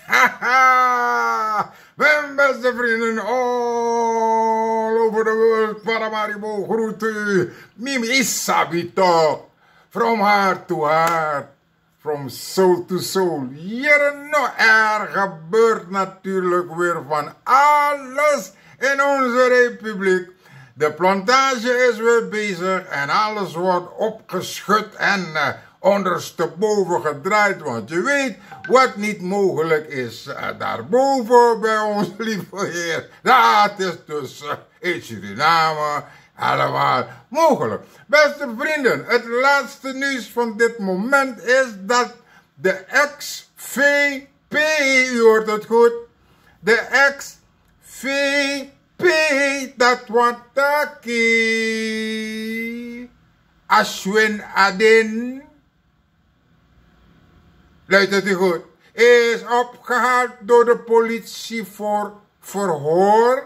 Haha! Mijn beste vrienden all over the world, Paramaribo groet u. Mim is sabito. From heart to heart. From soul to soul. Hier nou, er gebeurt natuurlijk weer van alles in onze republiek. De plantage is weer bezig en alles wordt opgeschud en ondersteboven gedraaid. Want je weet, wat niet mogelijk is daarboven bij ons, lieve Heer. Dat is dus in Suriname allemaal mogelijk. Beste vrienden, het laatste nieuws van dit moment is dat de ex-VP, u hoort het goed, de ex-VP, dat wordt taki, Ashwin Adhin, luistert u goed, is opgehaald door de politie voor verhoor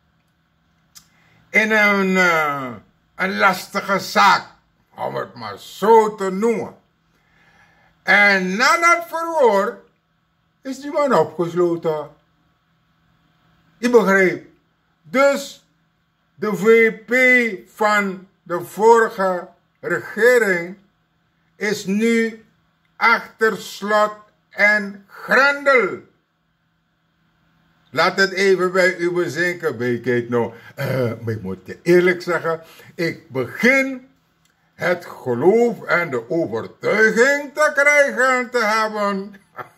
in een lastige zaak, om het maar zo te noemen. En na dat verhoor is die man opgesloten. Je begreep. Dus de VP van de vorige regering is nu achter slot en grendel. Laat het even bij u bezinken. Kijk nou, maar ik moet je eerlijk zeggen, ik begin het geloof en de overtuiging te krijgen en te hebben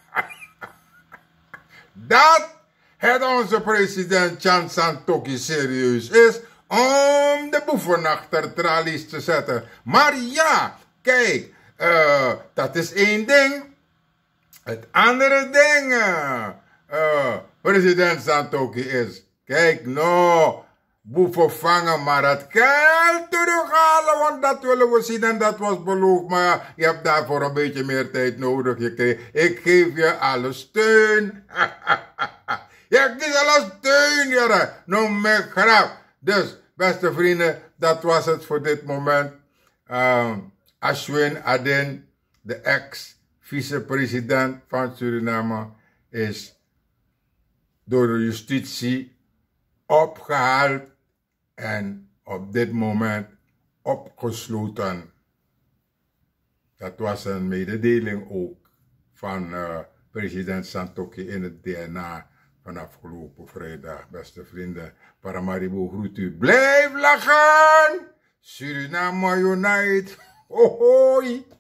dat het onze president Chan Santoki serieus is om de boeven achter tralies te zetten. Maar ja, kijk, dat is één ding. Het andere ding, president Santoki is, kijk nou, boeven vangen, maar het geld terughalen, want dat willen we zien en dat was beloofd. Maar je hebt daarvoor een beetje meer tijd nodig. Ik geef je alle steun. Je kiest alle steun, jaren. Nou, mijn grap. Dus, beste vrienden, dat was het voor dit moment. Ashwin Adhin, de ex-vicepresident van Suriname, is door de justitie opgehaald en op dit moment opgesloten. Dat was een mededeling ook van president Santoki in het DNA van afgelopen vrijdag. Beste vrienden, Paramaribo groet u. Blijf lachen! Suriname Unite! Hoi!